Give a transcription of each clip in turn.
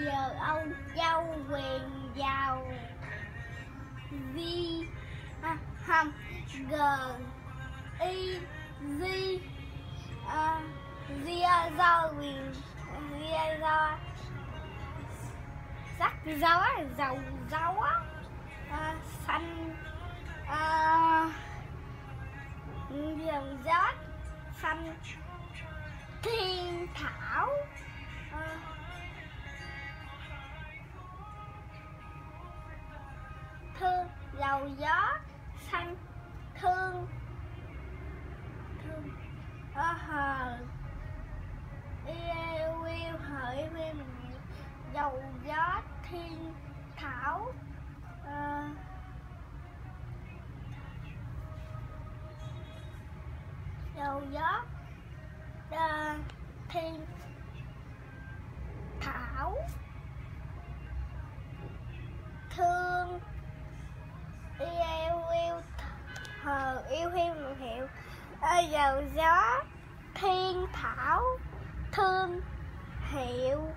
giờ ông dâu quyền giàu vi hầm g y di do quyền do sắc gió dầu gió xanh dầu gió xanh thiên thảo thương dầu gió xanh thương hờ yêu hỡi bên dầu gió thiên thảo dầu gió thiên thảo thương yêu hờ yêu hiệu dầu gió thiên thảo thương hiệu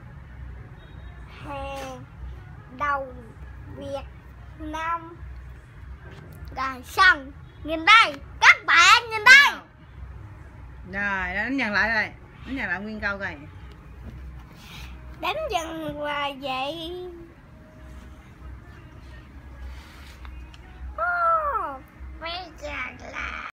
hàng đầu Việt Nam. Rồi xong, nhìn đây các bạn, nhìn đây. Rồi đánh dần lại rồi, đánh dần lại nguyên câu rồi. Đánh dần là vậy. Bây giờ là